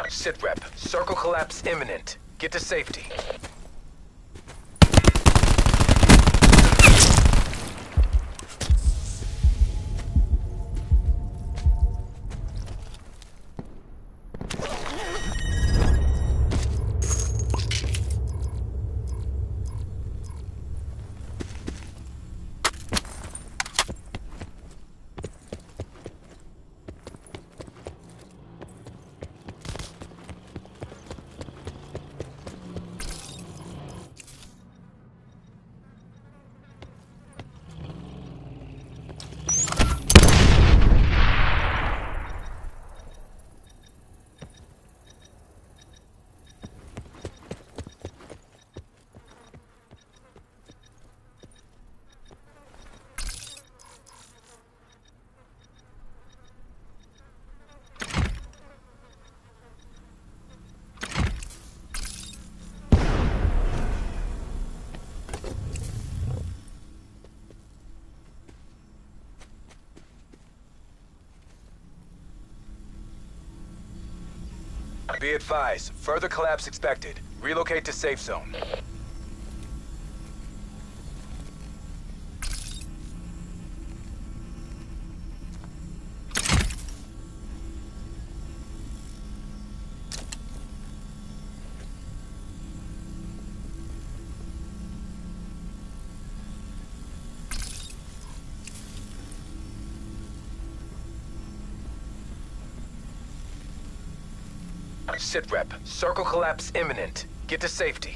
Sit rep. Circle collapse imminent. Get to safety. Be advised, further collapse expected. Relocate to safe zone. Sit rep. Circle collapse imminent. Get to safety.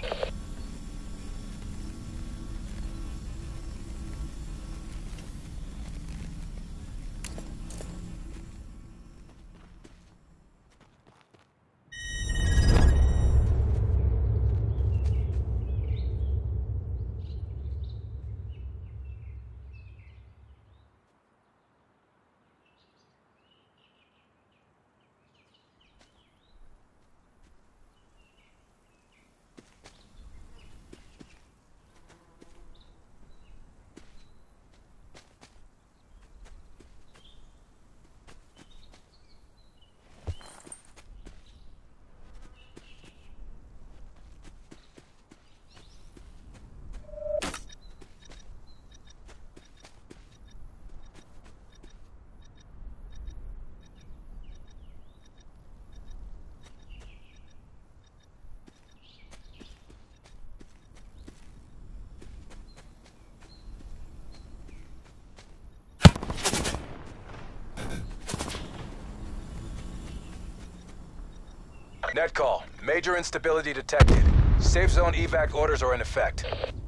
Net call. Major instability detected. Safe zone evac orders are in effect.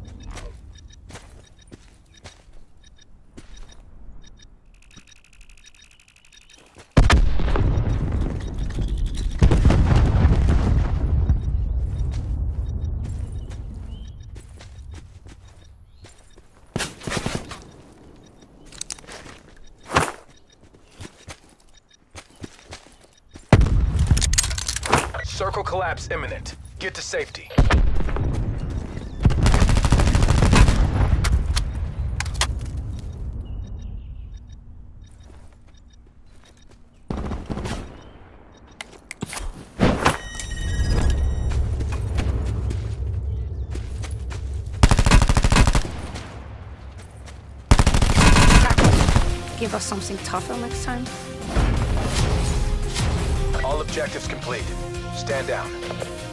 Circle collapse imminent. Get to safety. Give us something tougher next time. All objectives complete. Stand down.